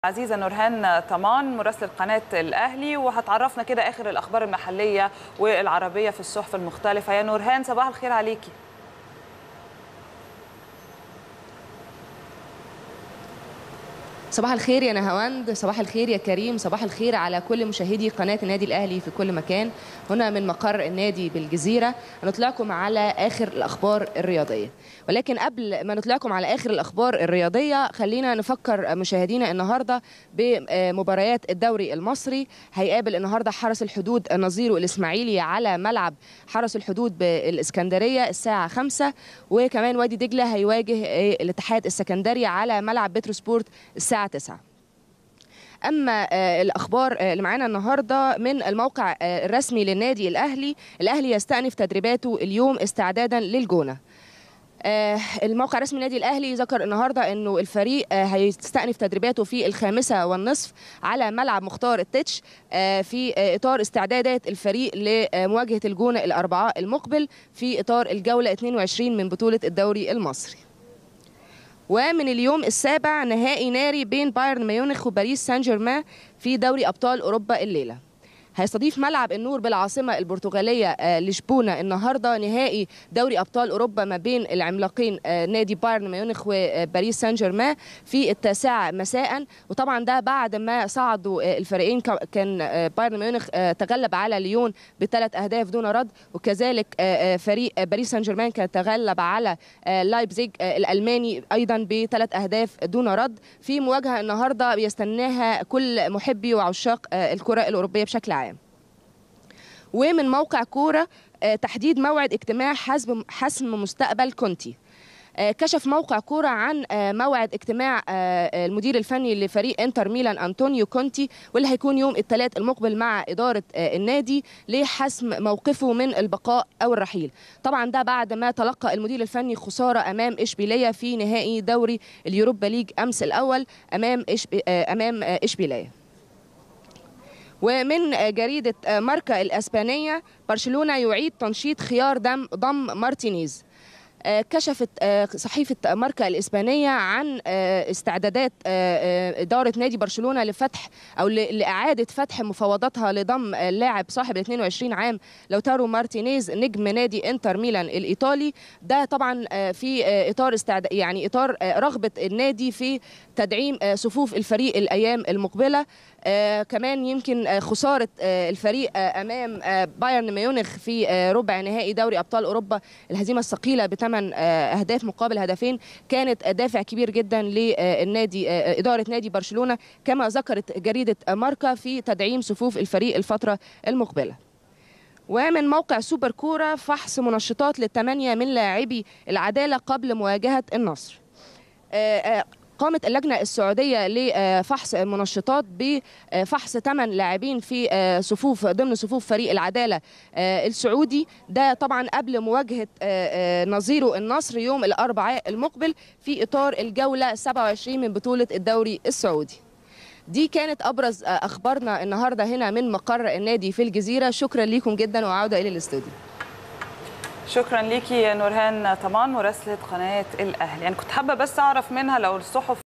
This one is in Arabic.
عزيزة نورهان طمان مراسلة قناة الأهلي، وهتعرفنا كده آخر الأخبار المحلية والعربية في الصحف المختلفة. يا نورهان صباح الخير عليكي. صباح الخير يا نهاوند، صباح الخير يا كريم، صباح الخير على كل مشاهدي قناة النادي الأهلي في كل مكان. هنا من مقر النادي بالجزيرة هنطلعكم على آخر الأخبار الرياضية، ولكن قبل ما نطلعكم على آخر الأخبار الرياضية خلينا نفكر مشاهدينا النهاردة بمباريات الدوري المصري. هيقابل النهاردة حرس الحدود نظيره الإسماعيلي على ملعب حرس الحدود بالإسكندرية الساعة 5، وكمان وادي دجلة هيواجه الاتحاد السكندري على ملعب بتروسبورت الساعة 9. أما الأخبار اللي معانا النهاردة من الموقع الرسمي للنادي الأهلي، الأهلي يستأنف تدريباته اليوم استعدادا للجونة. الموقع الرسمي للنادي الأهلي ذكر النهاردة أنه الفريق هيستأنف تدريباته في 5:30 على ملعب مختار التتش في إطار استعدادات الفريق لمواجهة الجونة الأربعاء المقبل في إطار الجولة 22 من بطولة الدوري المصري. ومن اليوم السابع نهائي ناري بين بايرن ميونخ وباريس سان جيرمان في دوري أبطال أوروبا الليلة. هيستضيف ملعب النور بالعاصمة البرتغالية لشبونة النهاردة نهائي دوري أبطال أوروبا ما بين العملاقين نادي بايرن ميونخ وباريس سان جيرمان في 9 مساء. وطبعا ده بعد ما صعدوا الفريقين، كان بايرن ميونخ تغلب على ليون ب3 أهداف دون رد، وكذلك فريق باريس سان جيرمان كان تغلب على لايبزيج الألماني أيضا ب3 أهداف دون رد، في مواجهة النهاردة بيستناها كل محبي وعشاق الكرة الأوروبية بشكل عام. ومن موقع كورة تحديد موعد اجتماع حسم مستقبل كونتي. كشف موقع كورة عن موعد اجتماع المدير الفني لفريق انتر ميلان أنطونيو كونتي، واللي هيكون يوم الثلاث المقبل مع إدارة النادي لحسم موقفه من البقاء أو الرحيل. طبعا ده بعد ما تلقى المدير الفني خسارة أمام إشبيلية في نهائي دوري اليوروبا ليج أمس الأول أمام إشبيلية. ومن جريدة ماركا الأسبانية، برشلونة يعيد تنشيط خيار ضم مارتينيز. كشفت صحيفة ماركا الإسبانية عن استعدادات إدارة نادي برشلونة لفتح أو لإعادة فتح مفاوضاتها لضم اللاعب صاحب 22 عام لوتارو مارتينيز نجم نادي انتر ميلان الإيطالي. ده طبعا في إطار إطار رغبة النادي في تدعيم صفوف الفريق الأيام المقبلة. كمان يمكن خسارة الفريق أمام بايرن ميونخ في ربع نهائي دوري أبطال أوروبا، الهزيمة الثقيلة ب8 أهداف مقابل هدفين، كانت دافع كبير جدا للنادي إدارة نادي برشلونة، كما ذكرت جريدة ماركا في تدعيم صفوف الفريق الفترة المقبلة. ومن موقع سوبر كورة فحص منشطات ل8 من لاعبي العدالة قبل مواجهة النصر. قامت اللجنة السعودية لفحص المنشطات بفحص 8 لاعبين في ضمن صفوف فريق العدالة السعودي، ده طبعا قبل مواجهة نظيره النصر يوم الأربعاء المقبل في إطار الجولة 27 من بطولة الدوري السعودي. دي كانت أبرز أخبارنا النهاردة هنا من مقر النادي في الجزيرة. شكرا لكم جدا وعودة إلى الاستوديو. شكرا ليكي يا نورهان طمان مراسلة قناة الأهلي. يعني كنت حابة بس أعرف منها لو الصحف